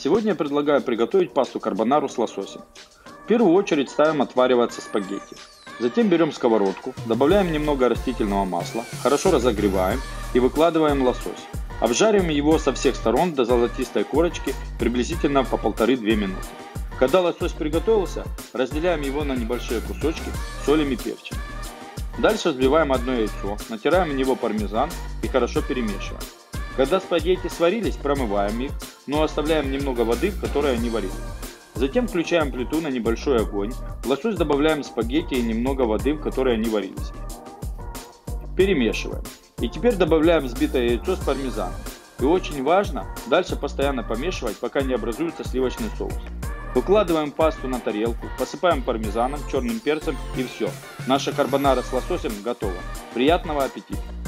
Сегодня я предлагаю приготовить пасту карбонару с лососем. В первую очередь ставим отвариваться спагетти. Затем берем сковородку, добавляем немного растительного масла, хорошо разогреваем и выкладываем лосось. Обжариваем его со всех сторон до золотистой корочки приблизительно по 1,5–2 минуты. Когда лосось приготовился, разделяем его на небольшие кусочки, солим и перчим. Дальше взбиваем одно яйцо, натираем в него пармезан и хорошо перемешиваем. Когда спагетти сварились, промываем их, но оставляем немного воды, в которой они варились. Затем включаем плиту на небольшой огонь, в лосось добавляем спагетти и немного воды, в которой они варились. Перемешиваем. И теперь добавляем взбитое яйцо с пармезаном. И очень важно дальше постоянно помешивать, пока не образуется сливочный соус. Выкладываем пасту на тарелку, посыпаем пармезаном, черным перцем и все. Наша карбонара с лососем готова. Приятного аппетита!